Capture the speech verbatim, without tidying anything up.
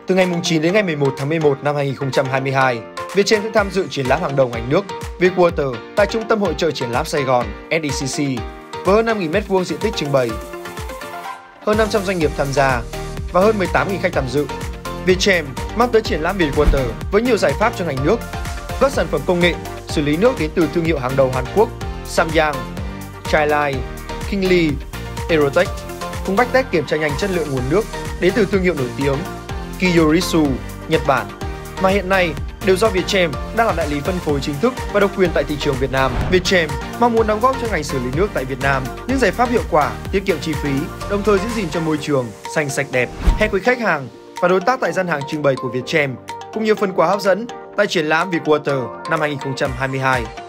Từ ngày chín đến ngày mười một tháng mười một năm hai nghìn không trăm hai mươi hai, Vietchem sẽ tham dự triển lãm hàng đầu ngành nước Vietwater tại Trung tâm Hội chợ Triển lãm Sài Gòn S E C C với hơn năm nghìn mét vuông diện tích trưng bày, hơn năm trăm doanh nghiệp tham gia và hơn mười tám nghìn khách tham dự. Vietchem mang tới triển lãm Vietwater với nhiều giải pháp cho ngành nước, các sản phẩm công nghệ xử lý nước đến từ thương hiệu hàng đầu Hàn Quốc Samyang, Chilai, Kingly, Aerotech cùng bách test kiểm tra nhanh chất lượng nguồn nước đến từ thương hiệu nổi tiếng Kyoritsu, Nhật Bản, mà hiện nay đều do Vietchem đang là đại lý phân phối chính thức và độc quyền tại thị trường Việt Nam. Vietchem mong muốn đóng góp cho ngành xử lý nước tại Việt Nam những giải pháp hiệu quả, tiết kiệm chi phí, đồng thời giữ gìn cho môi trường xanh sạch đẹp. Hẹn quý khách hàng và đối tác tại gian hàng trưng bày của Vietchem cũng như phần quà hấp dẫn tại triển lãm Vietwater năm hai nghìn không trăm hai mươi hai.